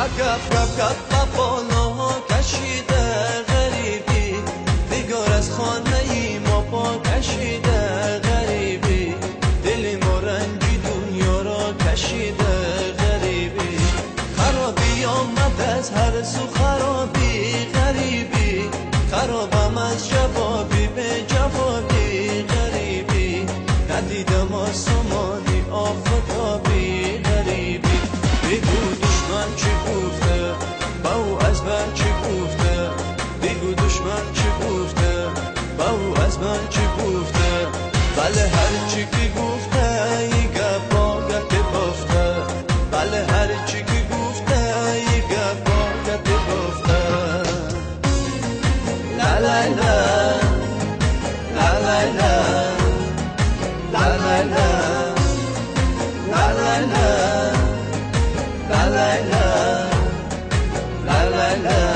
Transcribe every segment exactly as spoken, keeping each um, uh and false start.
گپ گپ گپ و بالا کشیده غریبی، نگار از خانه ای ما پا کشیده غریبی، دل ما رنجی دنیا را کشیده غریبی، خرابی آمد از هر سو خرابی غریبی، خرابم از جوابی به جوابی غریبی، ندیدم آسمانی آفتابی غریبی، بگو دشمن چی گفته با او از من چی گفته، بگو دشمن چی گفته با او از من چی گفته، بله هر چی که گفته یه گپا گپ بافته، بله هر چی که گفته یه گپا گپ بافته. لا لا لا لا لا لا لا لا لا لا لا لا لا لا لا.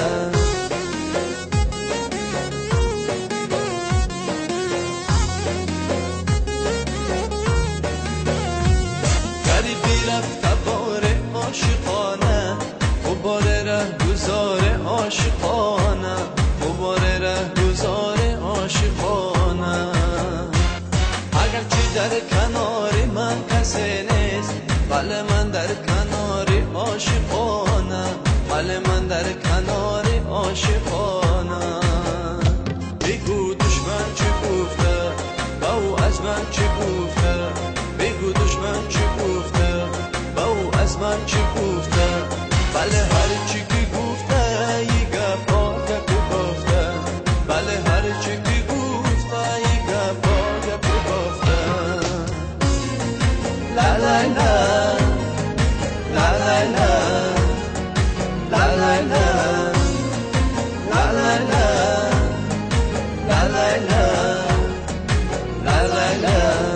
غریبی رفت بار عاشقانه، غبار ره گذار عاشقانه، غبار ره گذار عاشقانه، اگرچه در کنار من کسی نیست، بله من در کنار عاشقانه، بله من در کنار عاشقانه، بگو دشمن چی گفته با او از من چی گفته، بگو دشمن چی گفته با او از من چی گفته، بله هر چی که گفته یه گپا گپ بافته، بله هر چی که گفته یه گپا گپ بافته. لا لا لا لا لا لا لا لا لا لا لا لا لا لا لا.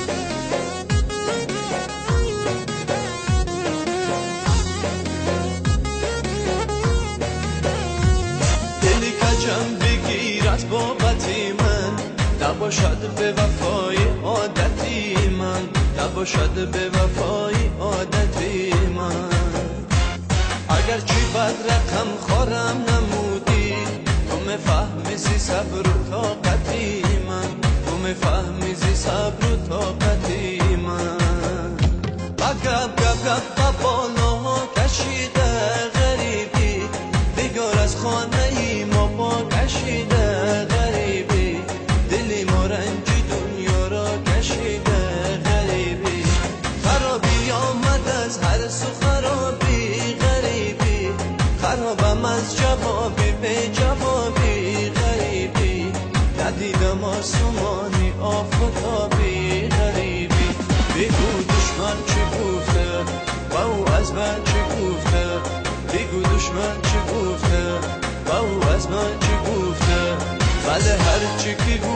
دلی کجم بگیرد بابتی من، نباشد به وفای عادتی من، نباشد به وفای عادتی من، اگرچه بد رقم خورم نمودی، تو مفهمیزی صبر و طاقتی من، تو مفهمیزی صبر و طاقتی من، و گپ گپ گپ و بالا کشیده غریبی، نگار از خانه ای ما پا کشیده غریبی، دلی ما رنجی دنیا را کشیده غریبی، خرابی آمد از هر سو خرابی غریبی، خرابم از جوابی به جوابی غریبی، ندیدم آسمانی آفتابی غریبی، بگو دشمن چی گفته با او از من چی گفته، بگو دشمن چی گفته با او از من چی گفته، بله هر چی که